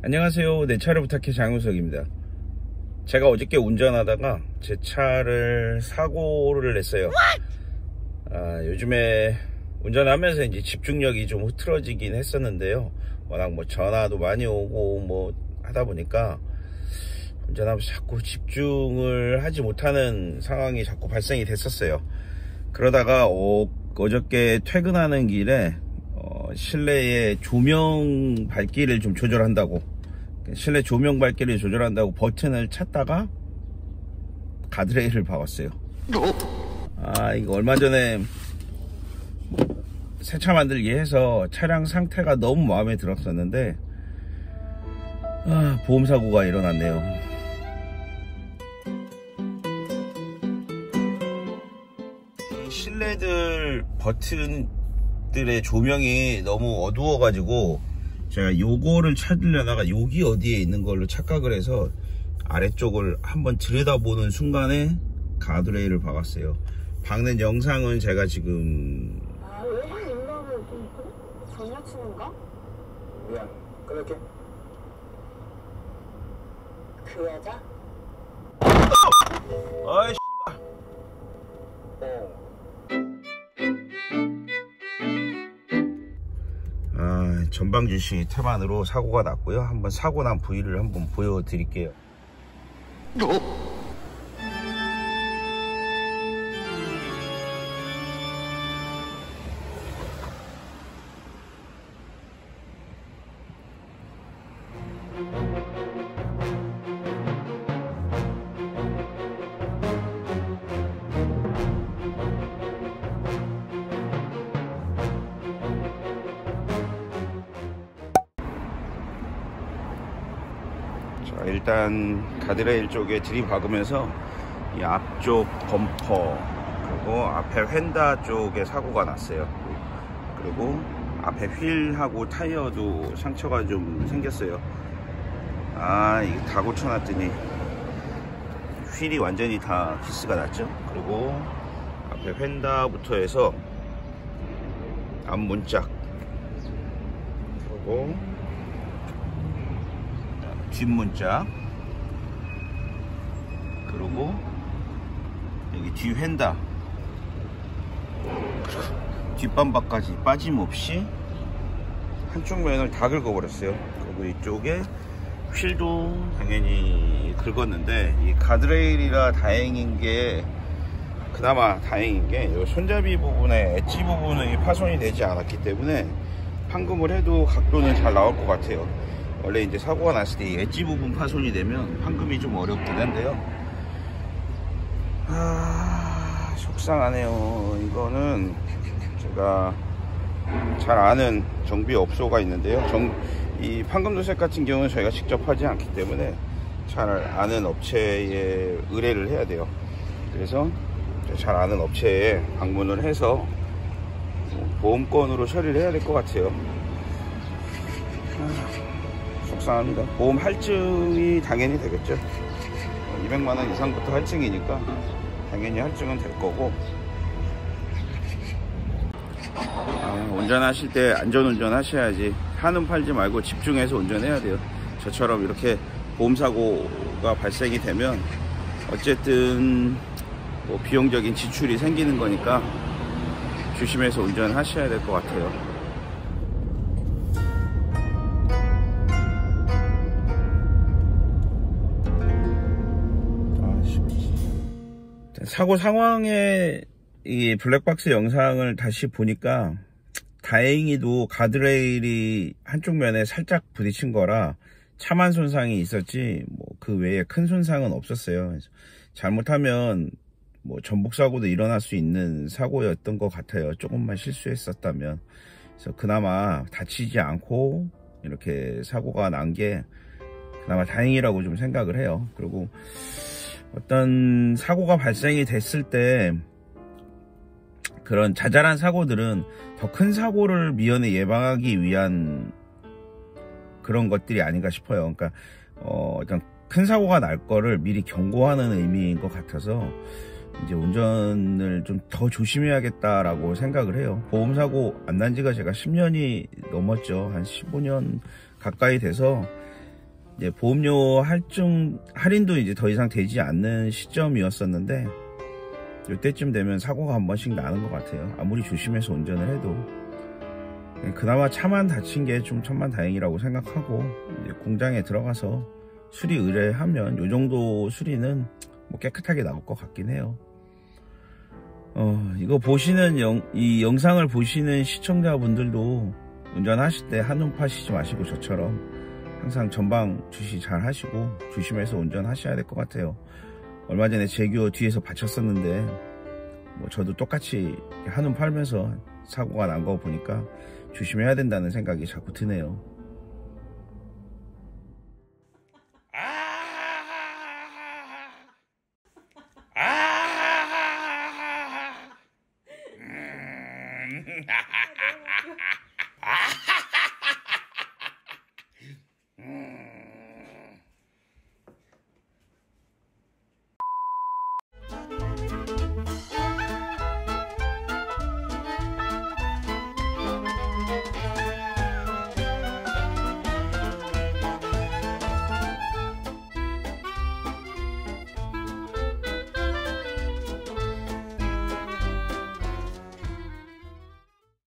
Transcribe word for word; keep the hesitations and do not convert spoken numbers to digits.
안녕하세요. 내 차를 부탁해 장윤석입니다. 제가 어저께 운전하다가 제 차를 사고를 냈어요. 아, 요즘에 운전하면서 이제 집중력이 좀 흐트러지긴 했었는데요. 워낙 뭐 전화도 많이 오고 뭐 하다 보니까 운전하면서 자꾸 집중을 하지 못하는 상황이 자꾸 발생이 됐었어요. 그러다가 어, 어저께 퇴근하는 길에 어, 실내의 조명 밝기를 좀 조절한다고 실내 조명 밝기를 조절한다고 버튼을 찾다가 가드레일을 박았어요. 아, 이거 얼마 전에 새 차 만들기 해서 차량 상태가 너무 마음에 들었었는데 아, 보험사고가 일어났네요. 실내들 버튼들의 조명이 너무 어두워 가지고 제가 요거를 찾으려다가 여기 어디에 있는 걸로 착각을 해서 아래쪽을 한번 들여다보는 순간에 가드레일을 박았어요. 박는 영상은 제가 지금 아, 일반 인간은 좀 장난치는가? 미안, 끊을게. 그 여자? 아이 씨발. 아, 전방주시 태만으로 사고가 났고요. 한번 사고 난 부위를 한번 보여드릴게요. 자, 일단 가드레일 쪽에 들이박으면서 이 앞쪽 범퍼 그리고 앞에 휀다 쪽에 사고가 났어요. 그리고 앞에 휠하고 타이어도 상처가 좀 생겼어요. 아, 이거 다 고쳐놨더니 휠이 완전히 다 기스가 났죠. 그리고 앞에 휀다부터 해서 앞문짝 그리고 뒷문짝 그리고 여기 뒤 휀다 뒷범퍼까지 빠짐없이 한쪽 면을 다 긁어버렸어요. 그리고 이쪽에 휠도 당연히 긁었는데 이 가드레일이라 다행인 게 그나마 다행인 게 이 손잡이 부분에 엣지 부분이 파손이 되지 않았기 때문에 판금을 해도 각도는 잘 나올 것 같아요. 원래 이제 사고가 났을 때 이 엣지 부분 파손이 되면 판금이 좀 어렵긴 한데요. 아, 속상하네요. 이거는 제가 잘 아는 정비업소가 있는데요. 정, 이 판금도색 같은 경우는 저희가 직접 하지 않기 때문에 잘 아는 업체에 의뢰를 해야 돼요. 그래서 잘 아는 업체에 방문을 해서 보험건으로 처리를 해야 될 것 같아요. 아, 속상합니다. 보험 할증이 당연히 되겠죠. 이백만 원 이상부터 할증이니까 당연히 할증은 될 거고. 아, 운전하실 때 안전운전 하셔야지. 한눈 팔지 말고 집중해서 운전해야 돼요. 저처럼 이렇게 보험사고가 발생이 되면 어쨌든 뭐 비용적인 지출이 생기는 거니까 조심해서 운전하셔야 될 것 같아요. 사고 상황의 이 블랙박스 영상을 다시 보니까 다행히도 가드레일이 한쪽 면에 살짝 부딪힌 거라 차만 손상이 있었지 뭐 그 외에 큰 손상은 없었어요. 그래서 잘못하면 뭐 전복 사고도 일어날 수 있는 사고였던 것 같아요. 조금만 실수했었다면. 그래서 그나마 다치지 않고 이렇게 사고가 난 게 그나마 다행이라고 좀 생각을 해요. 그리고 어떤 사고가 발생이 됐을 때 그런 자잘한 사고들은 더 큰 사고를 미연에 예방하기 위한 그런 것들이 아닌가 싶어요. 그러니까 어 일단 큰 사고가 날 거를 미리 경고하는 의미인 것 같아서 이제 운전을 좀 더 조심해야겠다라고 생각을 해요. 보험사고 안 난 지가 제가 십 년이 넘었죠. 한 십오 년 가까이 돼서 이제 보험료 할증 할인도 이제 더 이상 되지 않는 시점이었었는데 이때쯤 되면 사고가 한 번씩 나는 것 같아요. 아무리 조심해서 운전을 해도. 그나마 차만 다친 게 좀 천만다행이라고 생각하고 이제 공장에 들어가서 수리 의뢰하면 이 정도 수리는 뭐 깨끗하게 나올 것 같긴 해요. 어, 이거 보시는 영, 이 영상을 보시는 시청자분들도 운전하실 때 한눈 파시지 마시고 저처럼 항상 전방 주시 잘 하시고 조심해서 운전하셔야 될 것 같아요. 얼마 전에 제규어 뒤에서 받쳤었는데 뭐 저도 똑같이 한눈 팔면서 사고가 난 거 보니까 조심해야 된다는 생각이 자꾸 드네요. 아, 음,